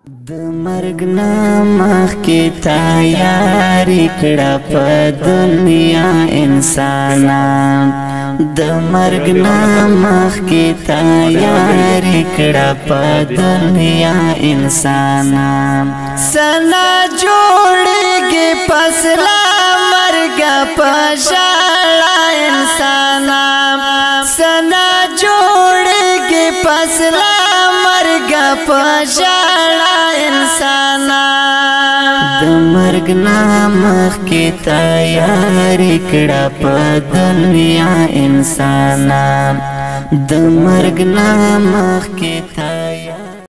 د مرګ نه مخکې تیاری کړه په دنیا انسانان د مرګ نه مخکې تیاری کړه په دنیا انسانان سنا جوړېږي فصله مرګ په ژړا انسانان سنا جوړېږي فصله مرګ په ژړا انسانان د مرګ نه مخکې تیاری کړه په دنیا انسانان د مرګ نه مخکې